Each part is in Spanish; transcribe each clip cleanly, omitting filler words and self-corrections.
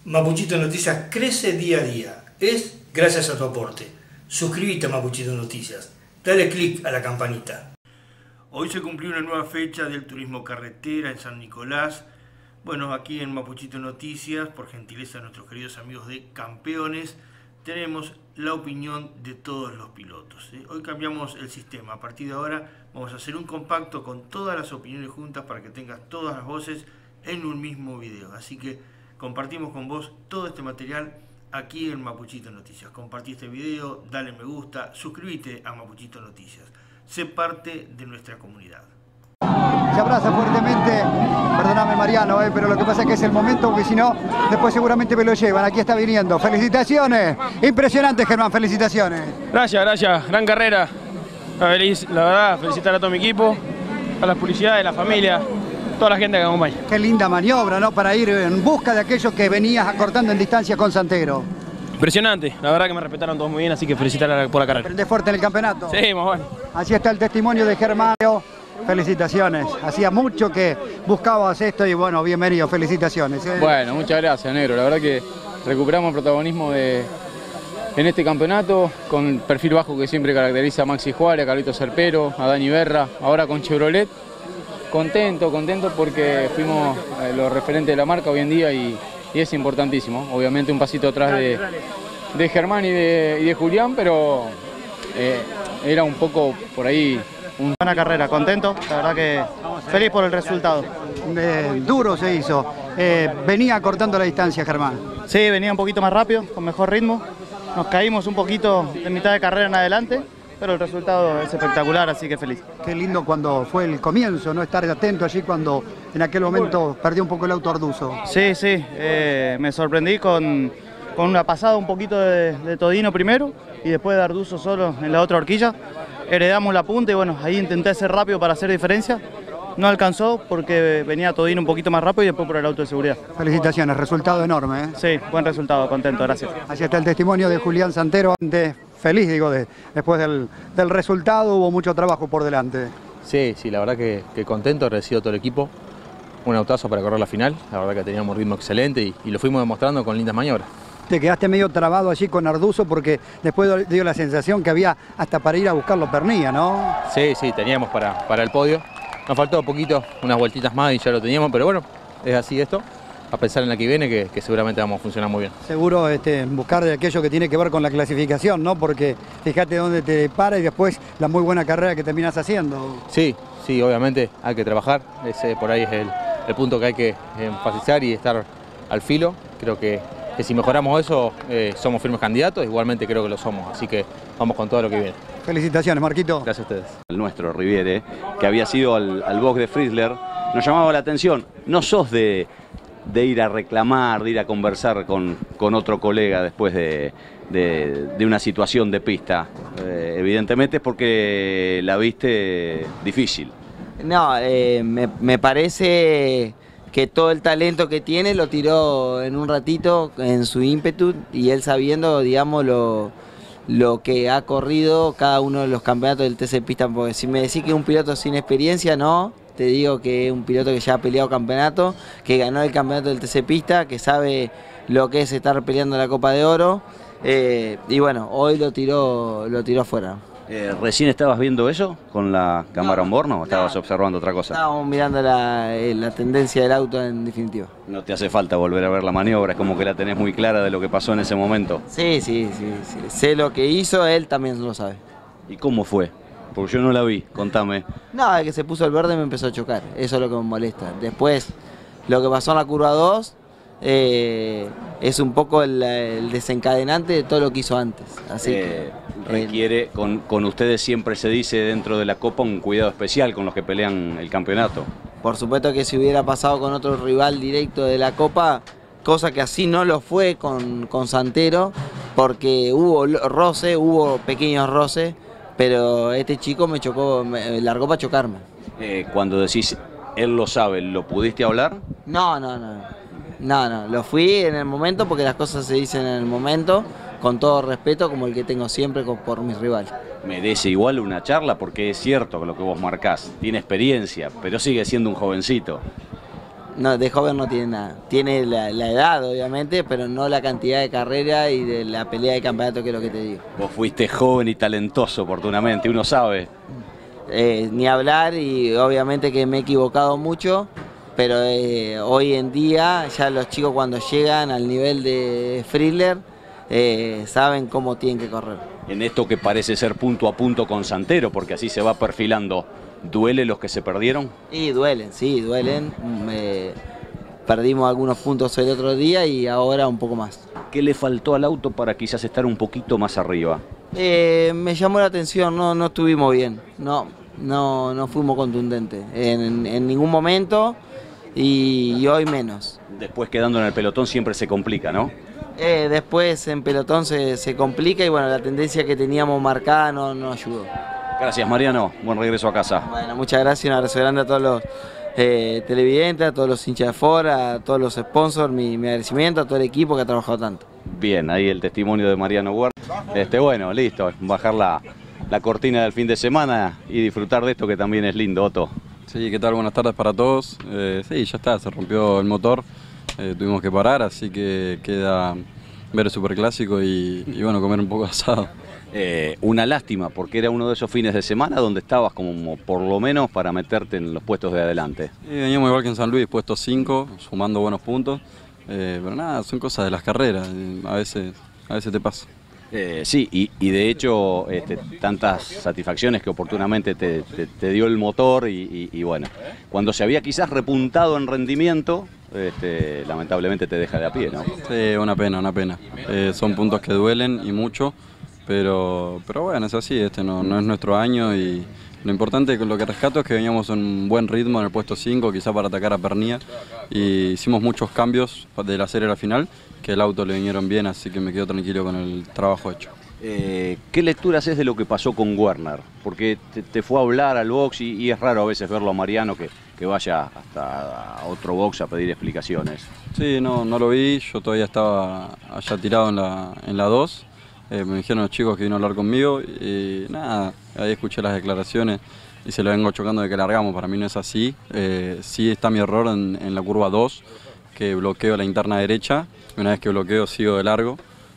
Mapuchito Noticias crece día a día. Es gracias a tu aporte. Suscríbete a Mapuchito Noticias. Dale click a la campanita. Hoy se cumplió una nueva fecha del turismo carretera en San Nicolás. Bueno, aquí en Mapuchito Noticias, por gentileza de nuestros queridos amigos de Campeones, tenemos la opinión de todos los pilotos. Hoy cambiamos el sistema. A partir de ahora vamos a hacer un compacto con todas las opiniones juntas para que tengas todas las voces en un mismo video. Así que compartimos con vos todo este material aquí en Mapuchito Noticias. Compartí este video, dale me gusta, suscríbete a Mapuchito Noticias. Sé parte de nuestra comunidad. Se abraza fuertemente, perdóname Mariano, pero lo que pasa es que es el momento, porque si no, después seguramente me lo llevan. Aquí está viniendo. ¡Felicitaciones! Impresionante, Germán, felicitaciones. Gracias, gran carrera. Feliz, la verdad, felicitar a todo mi equipo, a las publicidades, a la familia, toda la gente que acompaña. Qué linda maniobra, ¿no? Para ir en busca de aquello que venías acortando en distancia con Santero. Impresionante, la verdad que me respetaron todos muy bien, así que felicitar por la carrera. ¿Prendés fuerte en el campeonato? Sí, más bueno. Así está el testimonio de Germán. Felicitaciones, hacía mucho que buscabas esto y bueno, bienvenido, felicitaciones. Bueno, muchas gracias, negro, la verdad que recuperamos el protagonismo en este campeonato con el perfil bajo que siempre caracteriza a Maxi Juárez, a Carlito Serpero, a Dani Berra, ahora con Chevrolet. Contento porque fuimos los referentes de la marca hoy en día y es importantísimo, obviamente un pasito atrás de Germán y de Julián, pero era un poco por ahí. Buena carrera, contento, la verdad que feliz por el resultado. Duro se hizo, venía cortando la distancia Germán. Sí, venía un poquito más rápido, con mejor ritmo, nos caímos un poquito de mitad de carrera en adelante, pero el resultado es espectacular, así que feliz. Qué lindo cuando fue el comienzo, ¿no? Estar atento allí cuando en aquel momento perdió un poco el auto Arduzo. Sí, me sorprendí con una pasada un poquito de Todino primero y después de Arduzo solo en la otra horquilla. Heredamos la punta y bueno, ahí intenté ser rápido para hacer diferencia. No alcanzó porque venía Todino un poquito más rápido y después por el auto de seguridad. Felicitaciones, resultado enorme, ¿eh? Sí, buen resultado, contento, gracias. Así está el testimonio de Julián Santero, feliz después del resultado, hubo mucho trabajo por delante. Sí, la verdad que contento, agradecido a todo el equipo. Un autazo para correr la final, la verdad que teníamos un ritmo excelente y lo fuimos demostrando con lindas maniobras. Te quedaste medio trabado allí con Arduzo porque después dio la sensación que había hasta para ir a buscarlo Pernilla, ¿no? Sí, teníamos para el podio. Nos faltó un poquito, unas vueltitas más y ya lo teníamos, pero bueno, es así esto. A pensar en la que viene que seguramente vamos a funcionar muy bien. Seguro buscar de aquello que tiene que ver con la clasificación, ¿no? Porque fíjate dónde te para y después la muy buena carrera que terminas haciendo. Sí, obviamente hay que trabajar. Ese por ahí es el punto que hay que enfatizar y estar al filo. Creo que si mejoramos eso, somos firmes candidatos, igualmente creo que lo somos, así que vamos con todo lo que viene. Felicitaciones, Marquito. Gracias a ustedes. El nuestro Riviere, que había sido al box de Frizzler, nos llamaba la atención. No sos de ir a reclamar, de ir a conversar con otro colega después de una situación de pista. Evidentemente es porque la viste difícil. No, me parece que todo el talento que tiene lo tiró en un ratito en su ímpetu y él sabiendo, digamos, lo que ha corrido cada uno de los campeonatos del TC Pista, porque si me decís que es un piloto sin experiencia, no, te digo que es un piloto que ya ha peleado campeonato, que ganó el campeonato del TC Pista, que sabe lo que es estar peleando la Copa de Oro, y bueno, hoy lo tiró afuera. ¿Recién estabas viendo eso con la cámara on-board o estabas observando otra cosa? Estábamos mirando la tendencia del auto en definitiva. No te hace falta volver a ver la maniobra, es como que la tenés muy clara de lo que pasó en ese momento. Sí. Sé lo que hizo, él también lo sabe. ¿Y cómo fue? Porque yo no la vi, contame. No, de que se puso el verde me empezó a chocar, eso es lo que me molesta. Después, lo que pasó en la curva 2... es un poco el desencadenante de todo lo que hizo antes. Así que requiere, con ustedes siempre se dice dentro de la Copa un cuidado especial con los que pelean el campeonato. Por supuesto que si hubiera pasado con otro rival directo de la Copa, cosa que así no lo fue con Santero, porque hubo pequeños roces, pero este chico me largó para chocarme. Cuando decís él lo sabe, ¿lo pudiste hablar? No, lo fui en el momento porque las cosas se dicen en el momento, con todo respeto como el que tengo siempre por mis rivales. Merece igual una charla porque es cierto que lo que vos marcás, tiene experiencia, pero sigue siendo un jovencito. No, de joven no tiene nada. Tiene la edad, obviamente, pero no la cantidad de carrera y de la pelea de campeonato, que es lo que te digo. Vos fuiste joven y talentoso, oportunamente, uno sabe. Ni hablar, y obviamente que me he equivocado mucho, pero hoy en día ya los chicos cuando llegan al nivel de Friedler saben cómo tienen que correr. En esto que parece ser punto a punto con Santero, porque así se va perfilando, ¿duele los que se perdieron? Y duelen, sí, duelen. Perdimos algunos puntos el otro día y ahora un poco más. ¿Qué le faltó al auto para quizás estar un poquito más arriba? Me llamó la atención, no estuvimos bien, no fuimos contundentes en ningún momento y hoy menos. Después quedando en el pelotón siempre se complica, ¿no? Después en pelotón se complica y bueno, la tendencia que teníamos marcada no ayudó. Gracias, Mariano, buen regreso a casa. Bueno, muchas gracias, un abrazo grande a todos los televidentes, a todos los hinchas de Ford, a todos los sponsors, mi agradecimiento a todo el equipo que ha trabajado tanto. Bien, ahí el testimonio de Mariano Huerta. Bueno, listo, bajar la cortina del fin de semana y disfrutar de esto que también es lindo, Otto. Sí, ¿qué tal? Buenas tardes para todos. Sí, ya está, se rompió el motor, tuvimos que parar, así que queda ver el Superclásico y bueno, comer un poco de asado. Una lástima, porque era uno de esos fines de semana donde estabas como por lo menos para meterte en los puestos de adelante. Veníamos igual que en San Luis, puestos 5, sumando buenos puntos, pero nada, son cosas de las carreras, a veces te pasa. Sí, y de hecho tantas satisfacciones que oportunamente te dio el motor y bueno, cuando se había quizás repuntado en rendimiento, lamentablemente te deja de a pie, ¿no? Sí, una pena. Son puntos que duelen y mucho, pero bueno, es así, no es nuestro año y lo importante, lo que rescato es que veníamos en un buen ritmo en el puesto 5, quizá para atacar a Pernía, y hicimos muchos cambios de la serie a la final, que el auto le vinieron bien, así que me quedo tranquilo con el trabajo hecho. ¿Qué lectura haces de lo que pasó con Werner? Porque te fue a hablar al box y es raro a veces verlo a Mariano que vaya hasta a otro box a pedir explicaciones. Sí, no lo vi, yo todavía estaba allá tirado en la 2. Me dijeron los chicos que vino a hablar conmigo y nada, ahí escuché las declaraciones y se lo vengo chocando de que largamos. Para mí no es así. Sí está mi error en la curva 2, que bloqueo la interna derecha. Una vez que bloqueo sigo de largo.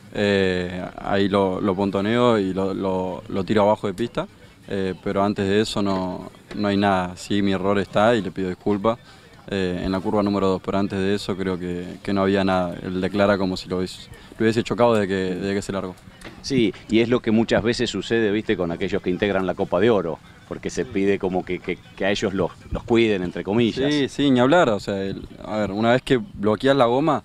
Ahí lo pontoneo y lo tiro abajo de pista. Pero antes de eso no hay nada. Sí, mi error está y le pido disculpas en la curva número 2. Pero antes de eso creo que no había nada. Él declara como si lo hubiese chocado de que se largó. Sí, y es lo que muchas veces sucede, viste, con aquellos que integran la Copa de Oro, porque se pide como que a ellos los cuiden, entre comillas. Sí, ni hablar, o sea, a ver, una vez que bloqueas la goma,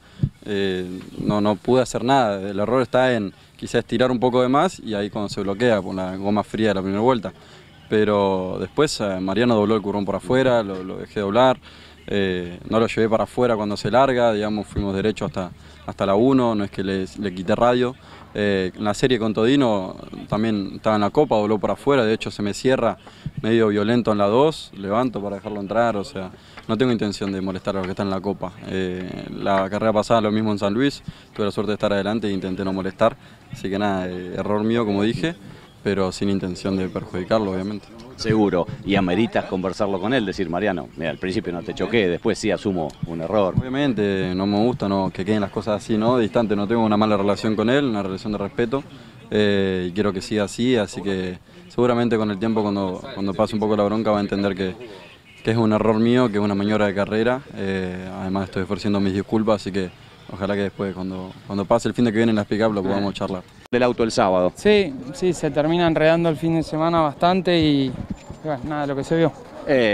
no pude hacer nada. El error está en quizás estirar un poco de más y ahí cuando se bloquea con la goma fría de la primera vuelta. Pero después Mariano dobló el curvón por afuera, lo dejé doblar, no lo llevé para afuera cuando se larga, digamos, fuimos derecho hasta la 1, no es que le quité radio. En la serie con Todino también estaba en la copa, dobló por afuera, de hecho se me cierra medio violento en la 2, levanto para dejarlo entrar, o sea, no tengo intención de molestar a los que están en la copa. La carrera pasada lo mismo en San Luis, tuve la suerte de estar adelante e intenté no molestar, así que nada, error mío como dije, pero sin intención de perjudicarlo obviamente. Seguro, y ameritas conversarlo con él, decir Mariano, mira, al principio no te choqué, después sí asumo un error. Obviamente no me gusta que queden las cosas así, ¿no? Distante, no tengo una mala relación con él, una relación de respeto y quiero que siga así que seguramente con el tiempo cuando pase un poco la bronca va a entender que es un error mío, que es una maniobra de carrera, además estoy ofreciendo mis disculpas, así que ojalá que después cuando pase el fin de que viene en la pick-up lo podamos charlar. Del auto el sábado. Sí, se termina enredando el fin de semana bastante y bueno, nada, lo que se vio.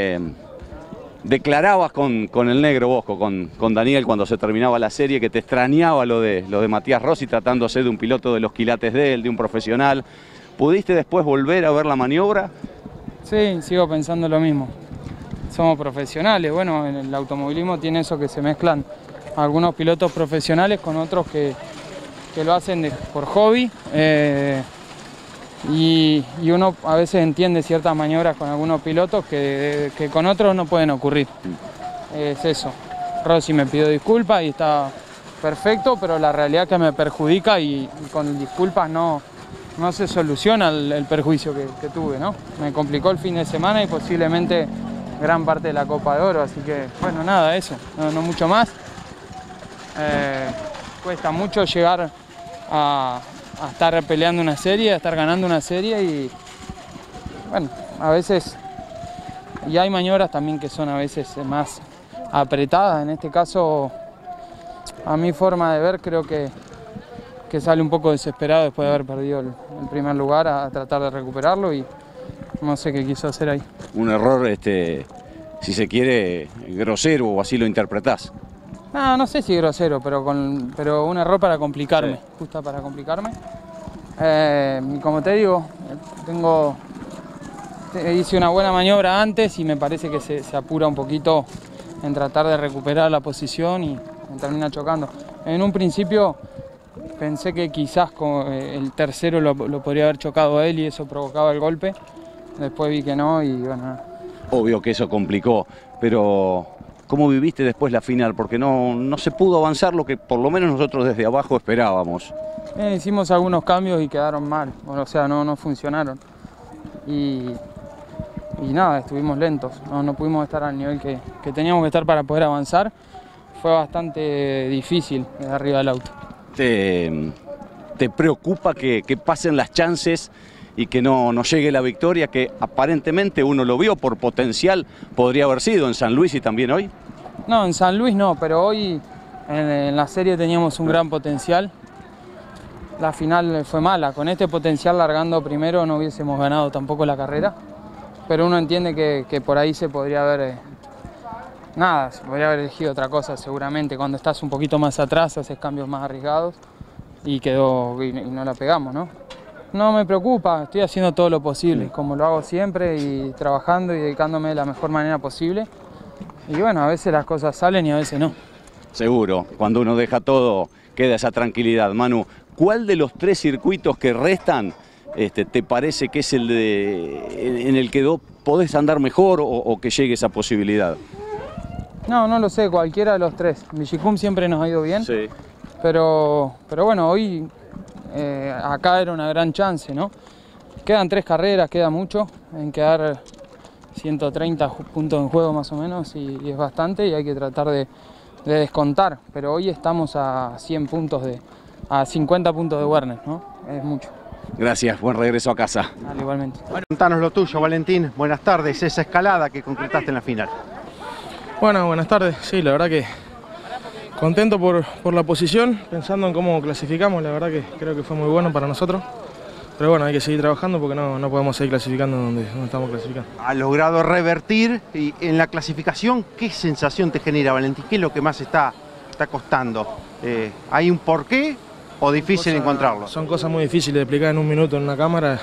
Declarabas con el negro Bosco, con Daniel cuando se terminaba la serie, que te extrañaba lo de Matías Rossi tratándose de un piloto de los quilates de él, de un profesional. ¿Pudiste después volver a ver la maniobra? Sí, sigo pensando lo mismo. Somos profesionales, bueno, en el automovilismo tiene eso que se mezclan algunos pilotos profesionales con otros que lo hacen por hobby y uno a veces entiende ciertas maniobras con algunos pilotos que con otros no pueden ocurrir. Es eso. Rossi me pidió disculpas y está perfecto, pero la realidad es que me perjudica y con disculpas no se soluciona el perjuicio que tuve, ¿no? Me complicó el fin de semana y posiblemente gran parte de la Copa de Oro, así que bueno, nada, eso, no mucho más. Cuesta mucho llegar a estar peleando una serie, a estar ganando una serie y bueno, a veces, y hay maniobras también que son a veces más apretadas. En este caso, a mi forma de ver, creo que sale un poco desesperado después de haber perdido el primer lugar a tratar de recuperarlo y no sé qué quiso hacer ahí. Un error, si se quiere, grosero o así lo interpretás. No sé si grosero, pero un error para complicarme, sí. Justo para complicarme. Y como te digo, hice una buena maniobra antes y me parece que se apura un poquito en tratar de recuperar la posición y me termina chocando. En un principio pensé que quizás con el tercero lo podría haber chocado a él y eso provocaba el golpe. Después vi que no y bueno. Obvio que eso complicó, pero ¿cómo viviste después la final? Porque no se pudo avanzar lo que por lo menos nosotros desde abajo esperábamos. Hicimos algunos cambios y quedaron mal, o sea, no funcionaron. Y nada, estuvimos lentos, no pudimos estar al nivel que teníamos que estar para poder avanzar. Fue bastante difícil desde arriba del auto. ¿Te preocupa que pasen las chances y que no llegue la victoria que aparentemente uno lo vio por potencial podría haber sido en San Luis y también hoy? No, en San Luis no, pero hoy en la serie teníamos un gran potencial. La final fue mala, con este potencial largando primero no hubiésemos ganado tampoco la carrera, pero uno entiende que por ahí se podría haber elegido otra cosa seguramente. Cuando estás un poquito más atrás haces cambios más arriesgados y no la pegamos, ¿no? No me preocupa, estoy haciendo todo lo posible, como lo hago siempre y trabajando y dedicándome de la mejor manera posible. Y bueno, a veces las cosas salen y a veces no. Seguro, cuando uno deja todo queda esa tranquilidad. Manu, ¿cuál de los 3 circuitos que restan te parece que es el en el que podés andar mejor o que llegue esa posibilidad? No lo sé, cualquiera de los 3. Vigicum siempre nos ha ido bien, sí. Pero bueno, hoy acá era una gran chance, ¿no? Quedan 3 carreras, queda mucho, en quedar 130 puntos en juego más o menos y es bastante y hay que tratar de descontar, pero hoy estamos a 100 puntos a 50 puntos de Werner, ¿no? Es mucho. Gracias, buen regreso a casa. Dale, igualmente. Contanos lo tuyo, Valentín. Buenas tardes, esa escalada que concretaste en la final. Bueno, buenas tardes. Sí, la verdad que contento por la posición, pensando en cómo clasificamos, la verdad que creo que fue muy bueno para nosotros. Pero bueno, hay que seguir trabajando porque no podemos seguir clasificando donde estamos clasificando. ¿Has logrado revertir y en la clasificación qué sensación te genera, Valentín? ¿Qué es lo que más está costando? ¿Hay un porqué o difícil encontrarlo? Son cosas muy difíciles de explicar en un minuto en una cámara.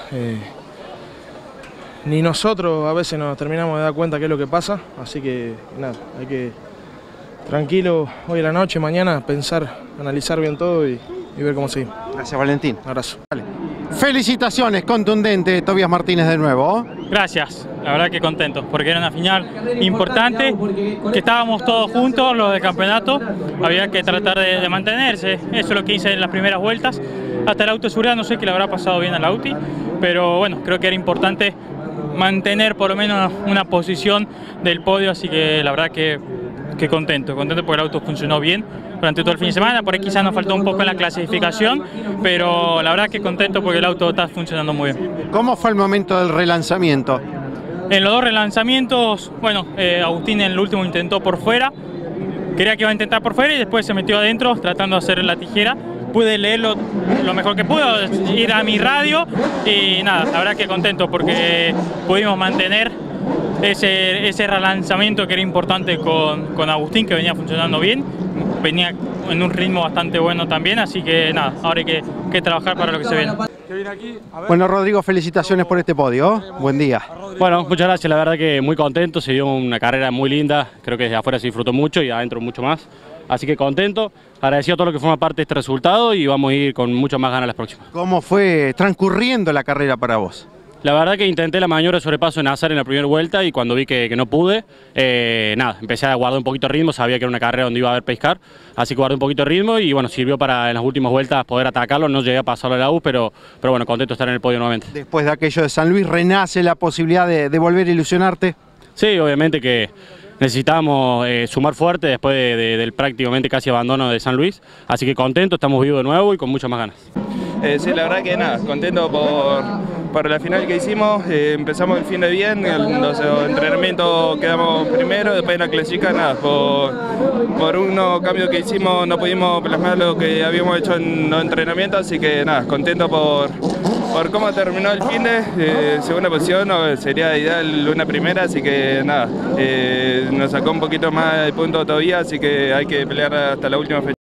Ni nosotros a veces nos terminamos de dar cuenta qué es lo que pasa, así que nada, hay que tranquilo hoy en la noche, mañana pensar, analizar bien todo y ver cómo seguimos. Gracias, Valentín. Un abrazo. Vale. Felicitaciones, contundente, Tobias Martínez de nuevo. Gracias, la verdad que contento, porque era una final importante, que estábamos todos juntos, los del campeonato, había que tratar de mantenerse, eso es lo que hice en las primeras vueltas, hasta el auto de seguridad no sé qué le habrá pasado bien al Audi, pero bueno, creo que era importante mantener por lo menos una posición del podio, así que la verdad que contento porque el auto funcionó bien durante todo el fin de semana, por ahí quizás nos faltó un poco en la clasificación, pero la verdad que contento porque el auto está funcionando muy bien. ¿Cómo fue el momento del relanzamiento? En los 2 relanzamientos, bueno, Agustín en el último intentó por fuera, quería que iba a intentar por fuera y después se metió adentro tratando de hacer la tijera. Pude leerlo lo mejor que pude, ir a mi radio y nada, la verdad que contento porque pudimos mantener ese relanzamiento que era importante con Agustín, que venía funcionando bien, venía en un ritmo bastante bueno también, así que nada, ahora hay que trabajar para lo que se viene. Bueno, Rodrigo, felicitaciones por este podio, buen día. Bueno, muchas gracias, la verdad que muy contento, se dio una carrera muy linda, creo que desde afuera se disfrutó mucho y adentro mucho más, así que contento, agradecido a todo lo que forma parte de este resultado y vamos a ir con mucho más ganas las próximas. ¿Cómo fue transcurriendo la carrera para vos? La verdad que intenté la maniobra de sobrepaso en Azar en la primera vuelta y cuando vi que no pude, nada, empecé a guardar un poquito de ritmo, sabía que era una carrera donde iba a haber pescar, así que guardé un poquito de ritmo y bueno, sirvió para en las últimas vueltas poder atacarlo, no llegué a pasarlo a la U, pero bueno, contento de estar en el podio nuevamente. Después de aquello de San Luis, ¿renace la posibilidad de volver a ilusionarte? Sí, obviamente que necesitábamos sumar fuerte después del prácticamente casi abandono de San Luis, así que contento, estamos vivos de nuevo y con muchas más ganas. Sí, la verdad que nada, contento por la final que hicimos, empezamos el fin de bien, en los entrenamientos quedamos primero, después en la clasifica nada, por unos cambios que hicimos no pudimos plasmar lo que habíamos hecho en los entrenamientos, así que nada, contento por cómo terminó el fin de segunda posición, sería ideal una primera, así que nada, nos sacó un poquito más de punto todavía, así que hay que pelear hasta la última fecha.